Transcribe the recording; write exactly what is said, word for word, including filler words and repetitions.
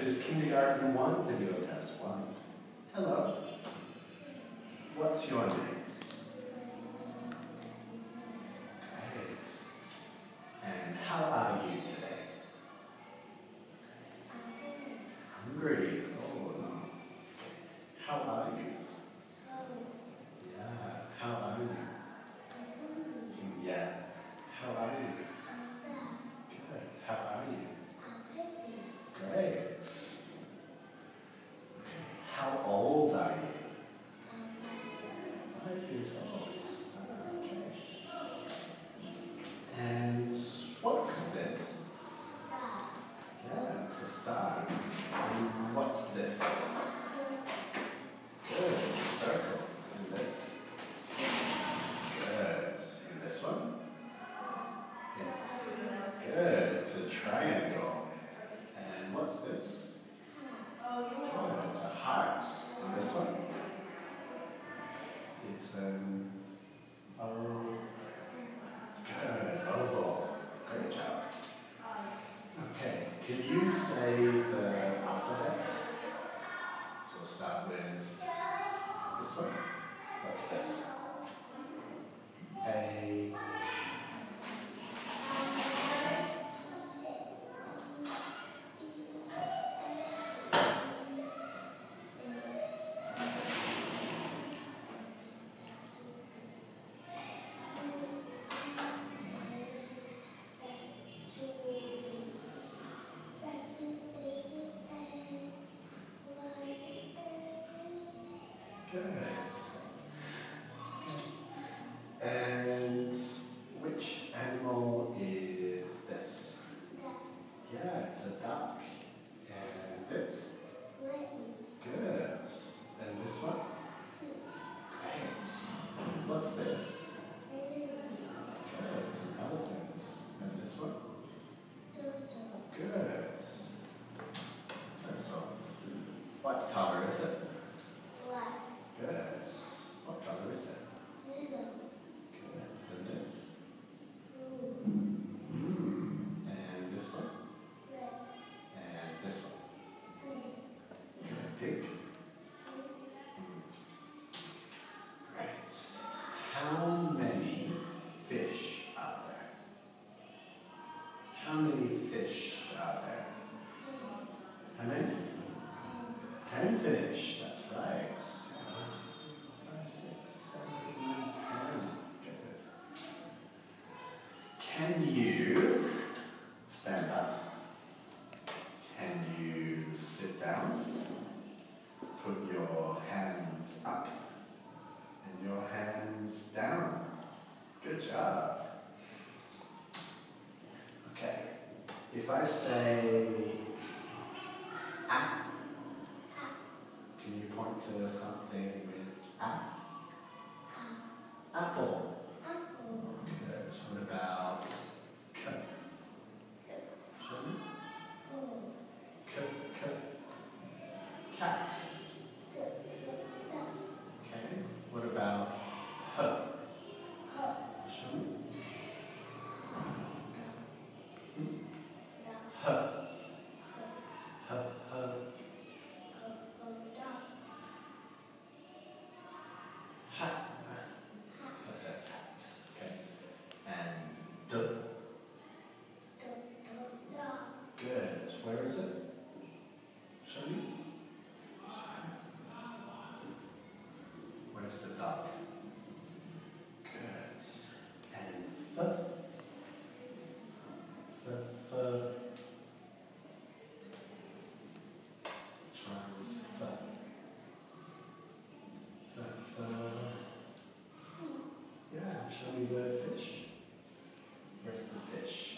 is kindergarten one video test one. Hello. What's your name? Great. And how are you today? Hungry. Oh no. How are you? Yeah. How are you? Yeah. How are you? Good. How are you? Great. Okay. How old are you? Five years old. Okay. And what's this? Yeah, it's a star. And what's this? Good, it's a circle. And this? Good. And this one? Yeah. Good, it's a triangle. And what's this? Good, it's a heart. And this one? It's an O. Good, oval. Great job. Okay, can you say the alphabet? So start with this one. What's this? A. Good. And which animal is this? Yeah, it's a duck. And this? Good. And this one? Great. What's this? Good, it's an elephant. And this one? Good. Turtle. What color is it? Good. What color is it? Good. And this? Mm. And this one? And this one? Good. Pink? Mm. Great. How many fish are there? How many fish are there? How many? Ten fish. That's right. Five, six, seven, eight, nine, ten. Good. Can you stand up? Can you sit down? Put your hands up and your hands down. Good job. Okay. If I say ah, can you point to something with ah? Apple. Good. What about c? Show me. C, c. Cat. Okay. What about h? Show me. H. H, h. Hat. What's that? Hat. Okay. And d. Good. Where is it? Show me. Where's the duck? Good. And f. F, f. Which one is f? F, f. Yeah, show me the fish. Where's the fish?